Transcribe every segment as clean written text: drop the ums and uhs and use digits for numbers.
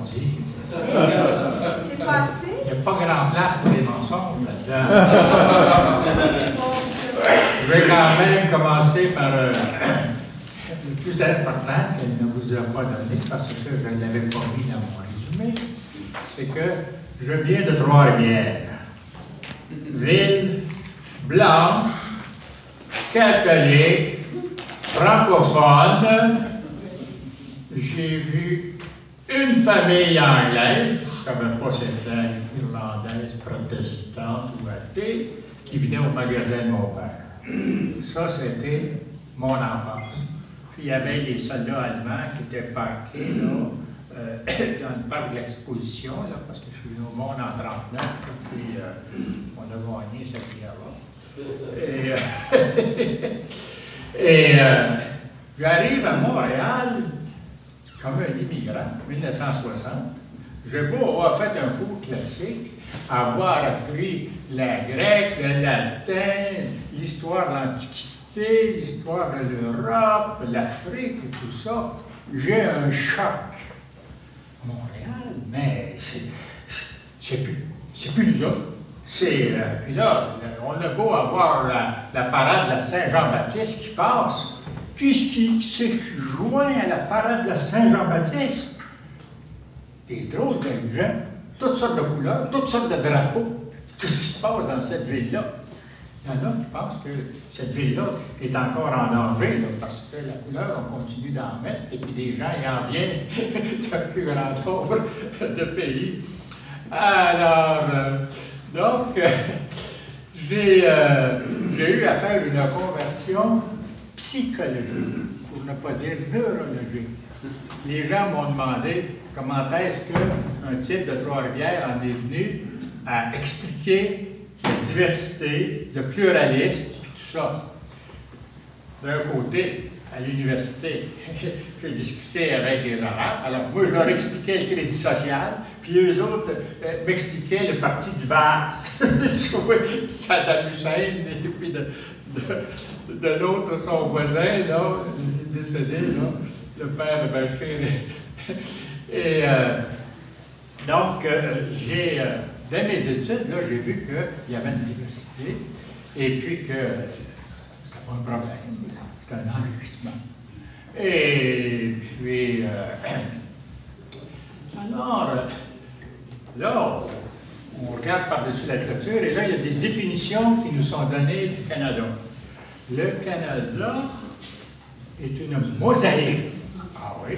allons-y. C'est passé? Il n'y a pas grand place pour les mensonges là-dedans. Je vais quand même commencer par le plus important qu'elle ne vous a pas donné, parce que je ne l'avais pas mis dans mon résumé, c'est que je viens de Trois-Rivières. Ville blanche, catholique, francophone. J'ai vu une famille anglaise, je ne savais pas si c'était irlandaise, protestante ou athée, qui venait au magasin de mon père. Ça, c'était mon enfance. Puis il y avait des soldats allemands qui étaient parqués là, dans le parc de l'exposition, parce que je suis venu au monde en 1939, puis on a gagné cette guerre-là. J'arrive à Montréal comme un immigrant, 1960. J'ai beau avoir fait un cours classique, avoir appris la grecque, le latin, l'histoire de l'Antiquité, l'histoire de l'Europe, l'Afrique et tout ça, j'ai un choc. Montréal, mais c'est plus nous autres. Puis là, on a beau avoir la parade de la Saint-Jean-Baptiste qui passe. Qu'est-ce qui s'est joint à la parade de la Saint-Jean-Baptiste? Des drôles de gens, toutes sortes de couleurs, toutes sortes de drapeaux. Qu'est-ce qui se passe dans cette ville-là? Il y en a qui pensent que cette ville-là est encore en danger, là, parce que la couleur, on continue d'en mettre, et puis des gens y en viennent d'un plus grand nombre de pays. Alors, donc, j'ai eu à faire une conversion psychologique, pour ne pas dire neurologique. Les gens m'ont demandé comment est-ce qu'un type de Trois-Rivières en est venu à expliquer la diversité, le pluralisme, puis tout ça. D'un côté, à l'université, j'ai discuté avec des Arabes. Alors, moi, je leur expliquais le crédit social, puis eux autres m'expliquaient le parti du Bas. Je trouvais Saddam Hussein, et puis de l'autre, son voisin, là, il est décédé, là, le père de Bachir. Et donc, dans mes études, là, j'ai vu qu'il y avait une diversité, et puis que c'était pas un problème, c'était un enrichissement. Et puis, alors, là, on regarde par-dessus la clôture, et là, il y a des définitions qui nous sont données du Canada. Le Canada est une mosaïque. Ah oui?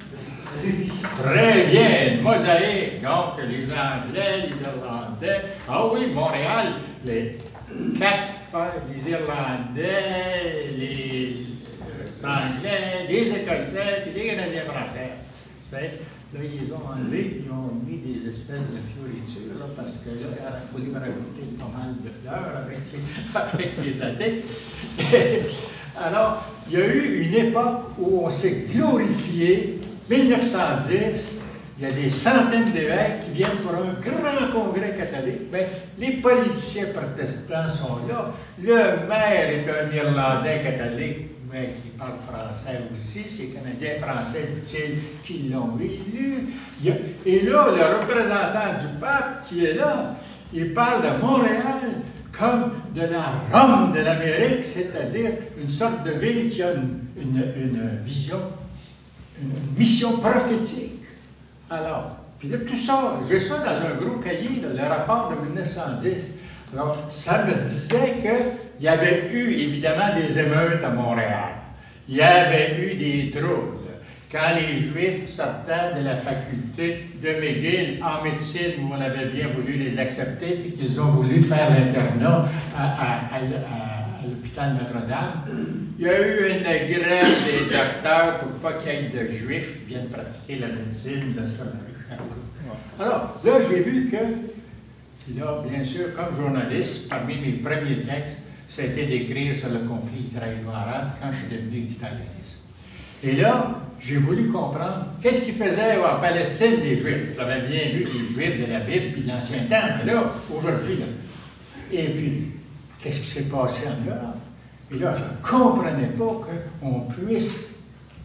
Très bien, une mosaïque. Donc, les Anglais, les Irlandais. Ah oui, Montréal, les les Irlandais, les Anglais, les Écossais, puis les Canadiens français. Là, ils ont enlevé, ils ont mis des espèces de fioritures, là, parce que là, il faut lui rajouter pas mal de fleurs avec les athées. Alors, il y a eu une époque où on s'est glorifié. 1910, il y a des centaines d'évêques qui viennent pour un grand congrès catholique. Bien, les politiciens protestants sont là. Le maire est un Irlandais catholique, mais qui parle français aussi. C'est Canadiens français, dit-il, qui l'ont élu. Et là, le représentant du pape qui est là, il parle de Montréal comme de la Rome de l'Amérique, c'est-à-dire une sorte de ville qui a une vision, une mission prophétique. Alors, puis là, tout ça, j'ai ça dans un gros cahier, là, le rapport de 1910. Alors, ça me disait qu'il y avait eu, évidemment, des émeutes à Montréal. Il y avait eu des troubles. Quand les Juifs sortaient de la faculté de McGill en médecine, où on avait bien voulu les accepter, puis qu'ils ont voulu faire l'internat à l'hôpital Notre-Dame, il y a eu une grève des docteurs pour pas qu'il y ait de Juifs qui viennent pratiquer la médecine de ça. Alors, là, j'ai vu que, là, bien sûr, comme journaliste, parmi mes premiers textes, c'était d'écrire sur le conflit israélo-arabe quand je suis devenu éditorialiste. Et là, j'ai voulu comprendre qu'est-ce qu'ils faisaient en Palestine, les Juifs. J'avais bien vu les Juifs de la Bible puis de l'Ancien Temps, mais là, aujourd'hui, là. Et puis, qu'est-ce qui s'est passé en Europe? Et là, je ne comprenais pas qu'on puisse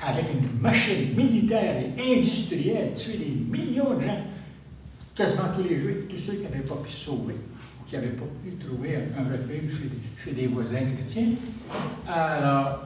avec une machine militaire et industrielle, tuer des millions de gens, quasiment tous les Juifs, tous ceux qui n'avaient pas pu se sauver, ou qui n'avaient pas pu trouver un refuge chez des voisins chrétiens. Alors,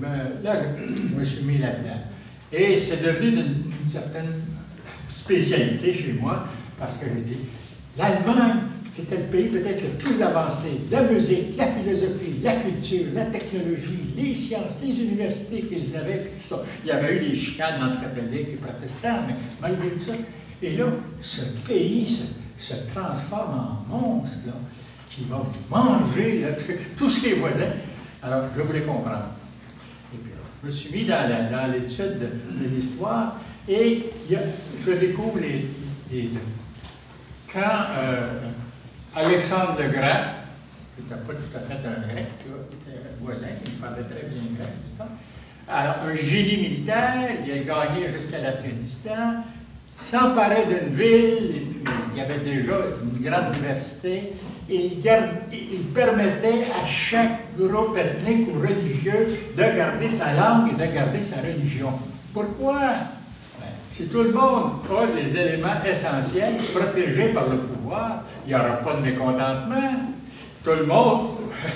je me suis mis là-dedans. Et c'est devenu d'une certaine spécialité chez moi, parce que je dis, l'Allemagne, c'était le pays peut-être le plus avancé. La musique, la philosophie, la culture, la technologie, les sciences, les universités qu'ils avaient, tout ça. Il y avait eu des chicanes entre catholiques et protestants, mais malgré tout ça. Et là, ce pays se transforme en monstre, là, qui va manger là, tous ses voisins. Alors, je voulais comprendre. Et puis, je me suis mis dans l'étude de l'histoire, et je découvre les deux. Quand Alexandre le Grand, qui n'était pas tout à fait un grec, qui était un voisin, qui parlait très bien grec, etc. Alors, un génie militaire, il a gagné jusqu'à l'Afghanistan, s'emparait d'une ville, il y avait déjà une grande diversité, et il permettait à chaque groupe ethnique ou religieux de garder sa langue et de garder sa religion. Pourquoi? Si tout le monde a les éléments essentiels protégés par le pouvoir, il n'y aura pas de mécontentement. Tout le monde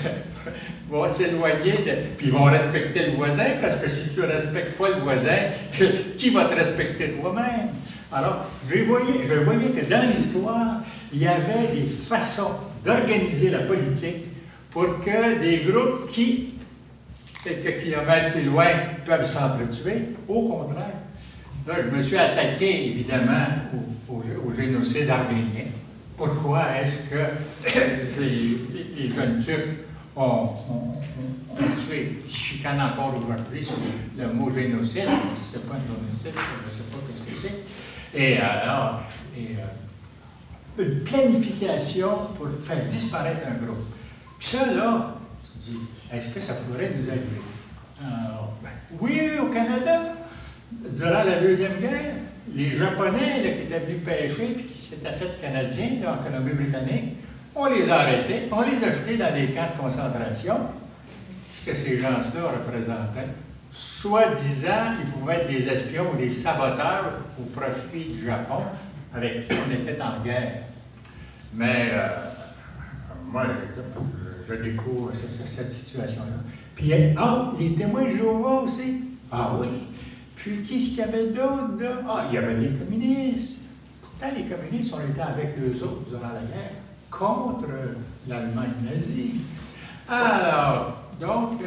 va s'éloigner, puis ils vont respecter le voisin, parce que si tu ne respectes pas le voisin, qui va te respecter toi-même? Alors, je voyais que dans l'histoire, il y avait des façons d'organiser la politique pour que des groupes qui, quelques kilomètres plus loin, peuvent s'entretuer. Au contraire. Là, je me suis attaqué, évidemment, au génocide arménien. Pourquoi est-ce que les jeunes Turcs ont tué, ils chicanent encore aujourd'hui sur le mot génocide, c'est pas un génocide, je ne sais pas ce que c'est. Et alors, une planification pour faire disparaître un groupe. Puis ça, là, tu dis, est-ce que ça pourrait nous arriver? Alors, oui, au Canada. Durant la Deuxième Guerre, les Japonais là, qui étaient venus pêcher et qui s'étaient fait canadiens dans la Colombie-Britannique, on les a arrêtés, on les a jetés dans des camps de concentration. Ce que ces gens-là représentaient, soi-disant, ils pouvaient être des espions ou des saboteurs au profit du Japon, avec qui on était en guerre. Mais moi, je découvre cette situation-là. Puis, les témoins de Jéhovah aussi. Ah oui. Puis, qu'est-ce qu'il y avait d'autre, là? Ah, il y avait les communistes. Pourtant, les communistes, on était avec eux autres durant la guerre, contre l'Allemagne nazie. Alors, donc,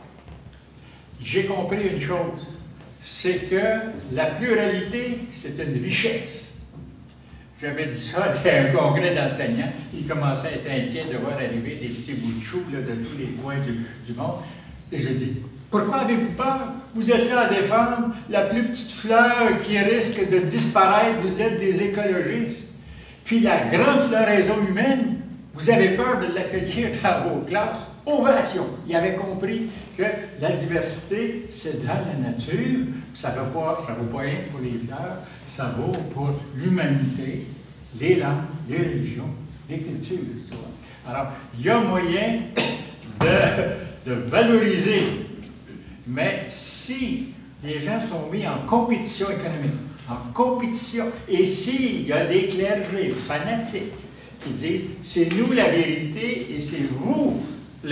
j'ai compris une chose, c'est que la pluralité, c'est une richesse. J'avais dit ça à un congrès d'enseignants, ils commençaient à être inquiets de voir arriver des petits bouts de chou là, de tous les coins du monde. Et je dis, pourquoi avez-vous peur? Vous êtes là à défendre la plus petite fleur qui risque de disparaître, vous êtes des écologistes. Puis la grande floraison humaine, vous avez peur de l'accueillir dans vos classes. Ovation! Il avait compris que la diversité, c'est dans la nature, ça ne vaut pas rien pour les fleurs, ça vaut pour l'humanité, les langues, les religions, les cultures. Tu vois. Alors, il y a moyen de valoriser. Mais si les gens sont mis en compétition économique, en compétition, et s'il y a des clergés fanatiques qui disent « c'est nous la vérité et c'est vous l'erreur »,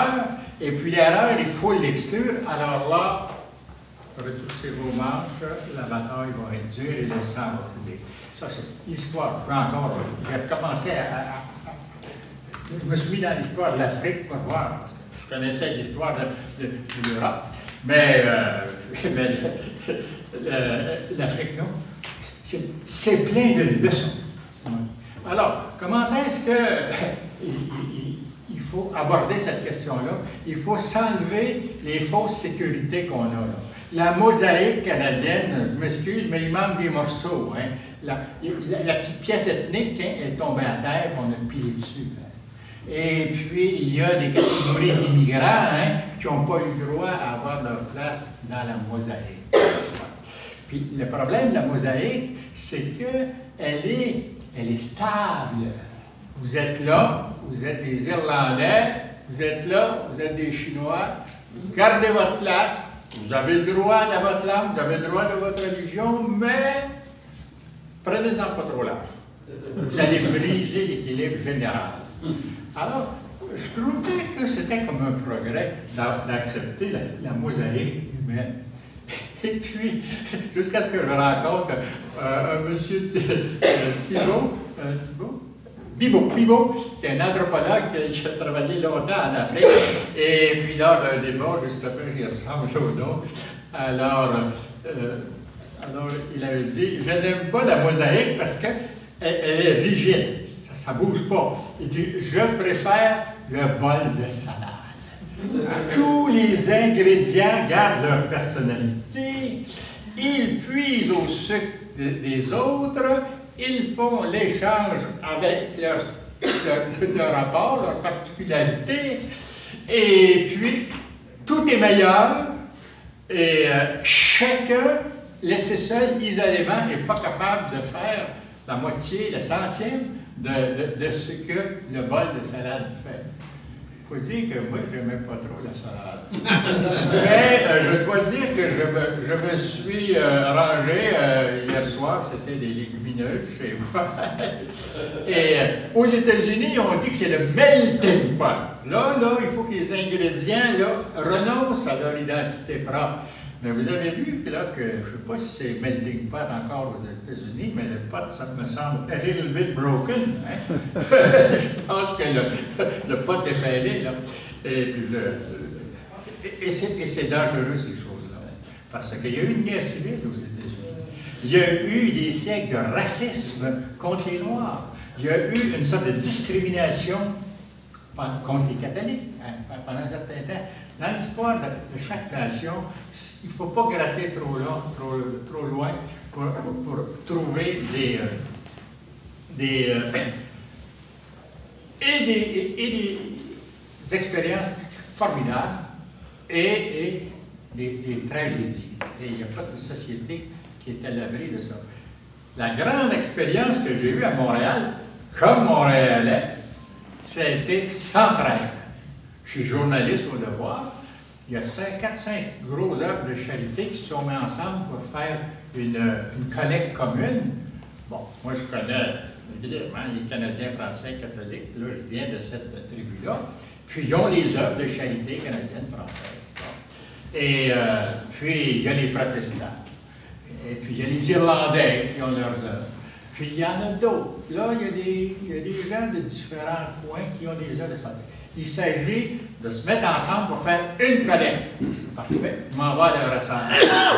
et puis l'erreur, il faut l'exclure, alors là, retroussez vos manches, la bataille va être dure et le sang va couler. Ça, c'est l'histoire. J'ai recommencé je me suis mis dans l'histoire de l'Afrique pour voir, parce que je connaissais l'histoire de l'Europe. Mais l'Afrique, non. C'est plein de leçons. Alors, comment est-ce qu'il faut aborder cette question-là? Il faut s'enlever les fausses sécurités qu'on a là. La mosaïque canadienne, je m'excuse, mais il manque des morceaux. Hein. La petite pièce ethnique, hein, elle est tombée à terre, on a pilé dessus. Hein. Et puis, il y a des catégories d'immigrants hein, qui n'ont pas eu droit à avoir leur place dans la mosaïque. Puis, le problème de la mosaïque, c'est qu'elle est stable. Vous êtes là, vous êtes des Irlandais, vous êtes là, vous êtes des Chinois, gardez votre place, Vous avez le droit de votre langue, vous avez le droit de votre religion, mais prenez-en pas trop large. Vous allez briser l'équilibre général. Alors, je trouvais que c'était comme un progrès d'accepter la mosaïque humaine. Et puis, jusqu'à ce que je rencontre un monsieur Bibot, qui est un anthropologue qui a travaillé longtemps en Afrique. Et puis, lors d'un débat, juste après, il ressemble au nôtre. Alors, il avait dit, je n'aime pas la mosaïque parce qu'elle est rigide, ça ne bouge pas. Il dit, je préfère le bol de salade. Tous les ingrédients gardent leur personnalité, ils puisent au sucre des autres, ils font l'échange avec leur rapport, leur particularité, et puis tout est meilleur, et chacun, laissé seul, isolément, n'est pas capable de faire la moitié, le centième de ce que le bol de salade fait. Il faut dire que moi, je n'aimais pas trop la salade. Mais je dois dire que je me suis rangé hier soir, c'était des légumineuses chez moi. Et aux États-Unis, on dit que c'est le melting pot. Là, il faut que les ingrédients renoncent à leur identité propre. Mais vous avez vu là, que, je ne sais pas si c'est melting pot encore aux États-Unis, mais le pot, ça me semble a little bit broken. Hein? Je pense que le pot est fêlé, là. Et c'est dangereux, ces choses-là. Parce qu'il y a eu une guerre civile aux États-Unis. Il y a eu des siècles de racisme contre les Noirs. Il y a eu une sorte de discrimination contre les catholiques pendant un certain temps. Dans l'histoire de chaque nation, il ne faut pas gratter trop loin pour trouver des expériences formidables et des tragédies. Et il n'y a pas de société qui est à l'abri de ça. La grande expérience que j'ai eue à Montréal, comme Montréalais, ça a été sans trêve. Je suis journaliste au Devoir. Il y a 4-5 grosses œuvres de charité qui se sont mises ensemble pour faire une collecte commune. Bon, moi je connais évidemment les Canadiens, Français, catholiques. Là, je viens de cette tribu-là. Puis ils ont les œuvres de charité canadiennes, françaises. Et puis il y a les protestants. Et puis il y a les Irlandais qui ont leurs œuvres. Puis il y en a d'autres. Là, il y a des gens de différents coins qui ont des œuvres de santé. Il s'agit de se mettre ensemble pour faire une collecte. Parfait. Je m'en vais à leur assemblée.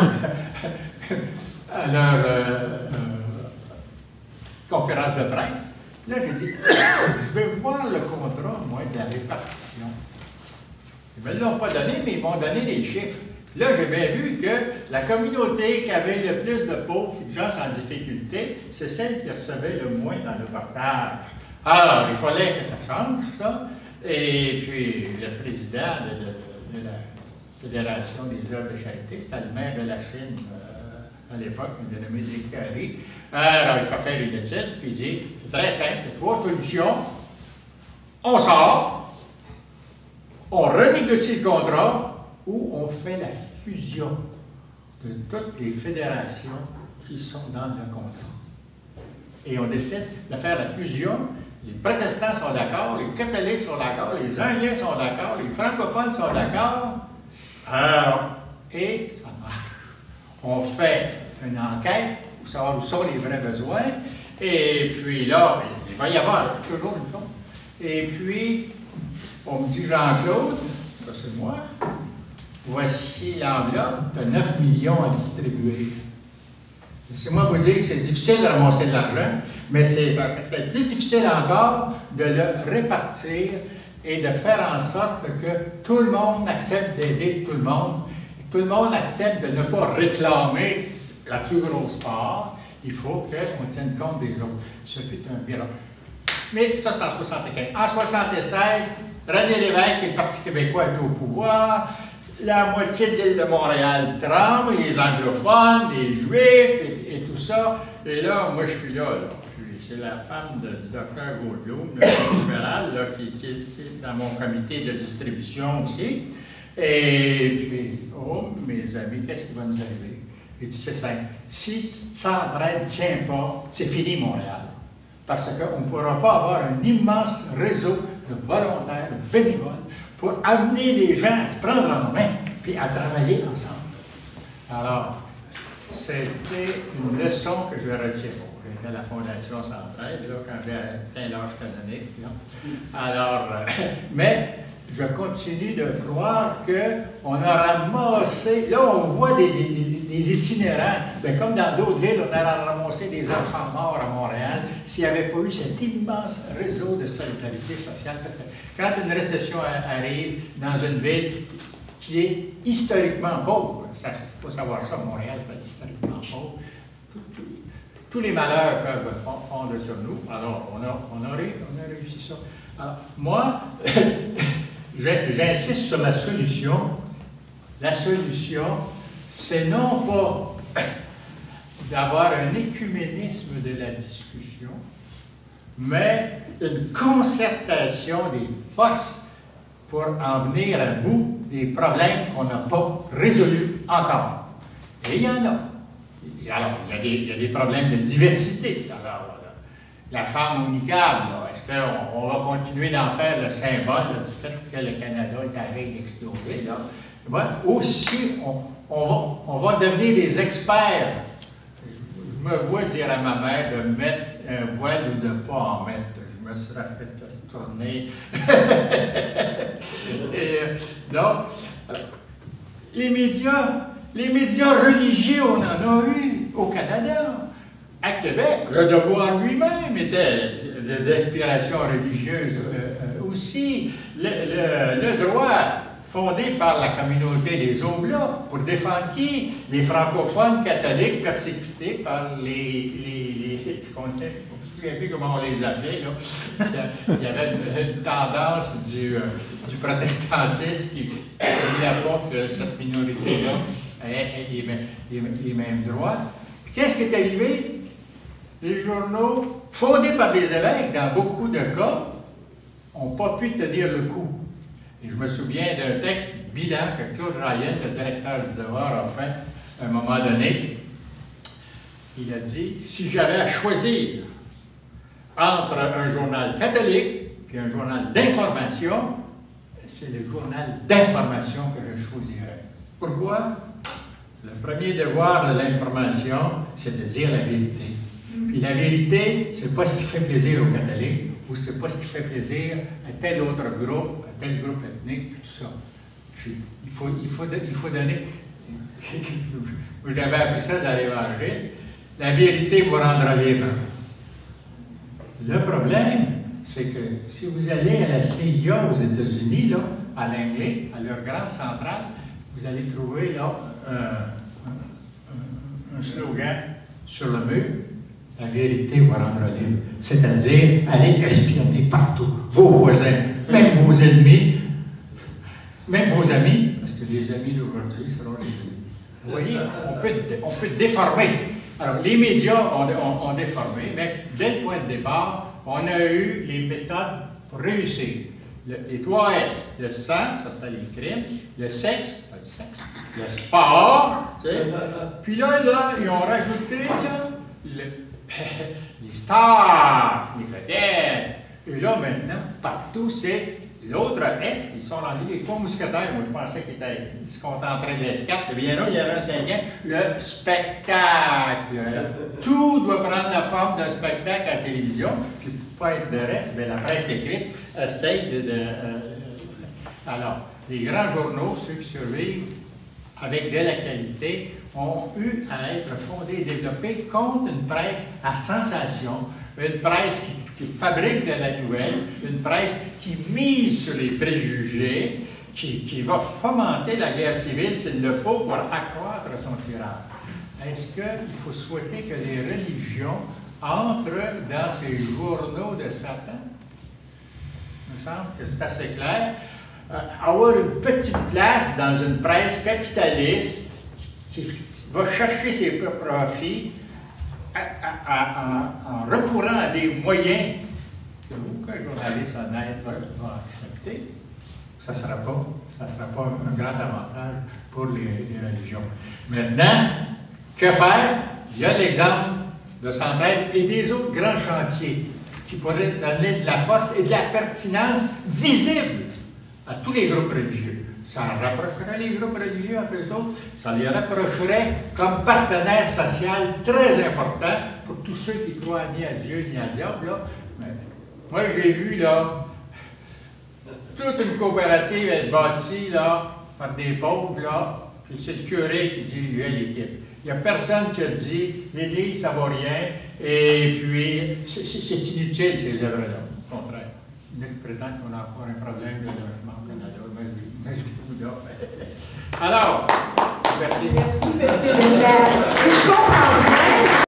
À leur conférence de presse. Là, j'ai dit, je vais voir le contrat, moi, de la répartition. Ils ne me l'ont pas donné, mais ils m'ont donné les chiffres. Là, j'ai bien vu que la communauté qui avait le plus de pauvres, de gens en difficulté, c'est celle qui recevait le moins dans le partage. Alors, il fallait que ça change, ça. Et puis, le président de la Fédération des œuvres de charité, c'était le maire de la Chine à l'époque, il était nommé Descaries. Alors, il faut faire une étude, puis il dit, c'est très simple, il y a 3 solutions. On sort, on renégocie le contrat, ou on fait la fusion de toutes les fédérations qui sont dans le contrat. Et on décide de faire la fusion. Les protestants sont d'accord, les catholiques sont d'accord, les anglais sont d'accord, les francophones sont d'accord. Alors, et ça marche. On fait une enquête pour savoir où sont les vrais besoins. Et puis là, il va y avoir toujours une chose. Et puis, on me dit, Jean-Claude, ça c'est moi, voici l'enveloppe de 9 millions à distribuer. Laissez-moi vous dire que c'est difficile de ramasser de l'argent, mais c'est peut-être plus difficile encore de le répartir et de faire en sorte que tout le monde accepte d'aider tout le monde. Et tout le monde accepte de ne pas réclamer la plus grosse part. Il faut qu'on tienne compte des autres. Ce fut un miracle. Mais ça, c'est en 1975. En 1976, René Lévesque et le Parti québécois étaient au pouvoir. La moitié de l'île de Montréal tremble, les anglophones, les juifs et tout ça. Et là, moi, je suis là. C'est la femme du docteur Gaudreau, le libéral, qui est dans mon comité de distribution aussi. Et puis, oh, mes amis, qu'est-ce qui va nous arriver? Il dit, c'est simple. Si Centraide ne tient pas, c'est fini Montréal. Parce qu'on ne pourra pas avoir un immense réseau de volontaires, de bénévoles, pour amener les gens à se prendre en main, puis à travailler ensemble. Alors, c'était une leçon que je retiens. J'étais à la Fondation Centraide, là, quand j'ai atteint l'âge canonique. Là. Alors, mais je continue de croire qu'on a ramassé, là on voit des itinérants, bien, comme dans d'autres villes, on a ramassé des enfants morts à Montréal s'il n'y avait pas eu cet immense réseau de solidarité sociale. Parce que quand une récession arrive dans une ville qui est historiquement pauvre, il faut savoir ça, Montréal c'est historiquement pauvre, tous les malheurs peuvent fondre sur nous, alors on a réussi ça. Alors, moi, j'insiste sur la solution. La solution, c'est non pas d'avoir un écuménisme de la discussion, mais une concertation des forces pour en venir à bout des problèmes qu'on n'a pas résolus encore. Et il y en a. Alors, il y a des problèmes de diversité. Alors, la femme au niqab, est-ce qu'on va continuer d'en faire le symbole du fait que le Canada est à veille d'exploser? Bon, aussi, on va devenir des experts. Je me vois dire à ma mère de mettre un voile ou de ne pas en mettre. Je me serais fait tourner. Donc, les médias religieux, on en a eu au Canada. À Québec, le devoir lui-même était d'inspiration religieuse aussi. Le droit fondé par la communauté des Oblats pour défendre qui? Les francophones catholiques persécutés par les ce qu'on était, je ne me souviens plus comment on les appelait, là. Il y avait une tendance du protestantisme qui voulait pas que cette minorité-là ait les mêmes droits. Qu'est-ce qui est arrivé? Les journaux, fondés par des évêques, dans beaucoup de cas, n'ont pas pu tenir le coup. Et je me souviens d'un texte bilan que Claude Ryan, le directeur du Devoir, a fait à un moment donné. Il a dit, si j'avais à choisir entre un journal catholique et un journal d'information, c'est le journal d'information que je choisirais. Pourquoi? Le premier devoir de l'information, c'est de dire la vérité. Puis la vérité, c'est pas ce qui fait plaisir aux catholiques, ou c'est pas ce qui fait plaisir à tel autre groupe, à tel groupe ethnique, tout ça. Puis il faut donner. Vous avez appris ça dans l'Évangile. La vérité vous rendra libre. Le problème, c'est que si vous allez à la CIA aux États-Unis, là, à Langley, à leur grande centrale, vous allez trouver là un slogan sur le mur. La vérité vous rendra libre. C'est-à-dire, allez espionner partout. Vos voisins, même vos ennemis, même vos amis, parce que les amis d'aujourd'hui seront les ennemis. Vous voyez, on peut déformer. Alors, les médias ont déformé, mais dès le point de départ, on a eu les méthodes pour réussir. Les 3 S, le sang, ça c'était les crimes, le sexe, le sport, tu sais. Puis là, ils ont rajouté là, les stars, les vedettes. Et là, maintenant, partout, c'est l'autre S, ils sont dans les 3 mousquetaires. Moi, je pensais qu'ils se contenteraient d'être 4. Et bien là, il y avait un 5e, le spectacle. Tout doit prendre la forme d'un spectacle à la télévision. Puis, pour pas être de reste, mais la presse écrite essaye Alors, les grands journaux, ceux qui survivent avec de la qualité, ont eu à être fondés et développés contre une presse à sensation, une presse qui fabrique de la nouvelle, une presse qui mise sur les préjugés, qui va fomenter la guerre civile s'il le faut pour accroître son tirage. Est-ce qu'il faut souhaiter que les religions entrent dans ces journaux de Satan? Il me semble que c'est assez clair. Avoir une petite place dans une presse capitaliste qui va chercher ses profits en recourant à des moyens que aucun journaliste honnête va accepter, ça ne sera pas un grand avantage pour les religions. Maintenant, que faire? Il y a l'exemple de Centraide et des autres grands chantiers qui pourraient donner de la force et de la pertinence visible à tous les groupes religieux. Ça rapprocherait les groupes religieux entre eux autres, ça les rapprocherait comme partenaires sociaux très importants pour tous ceux qui croient ni à Dieu ni à diable. Là. Mais, moi, j'ai vu là, toute une coopérative être bâtie là, par des pauvres, là, puis c'est le curé qui dirigeait l'équipe. Il n'y a personne qui a dit l'Église, ça ne vaut rien, et puis c'est inutile ces œuvres-là. Au contraire. Il y en a qui prétendent qu'on a encore un problème de logement au Canada. Mais alors, merci. Merci, M. Leclerc. Je comprends bien.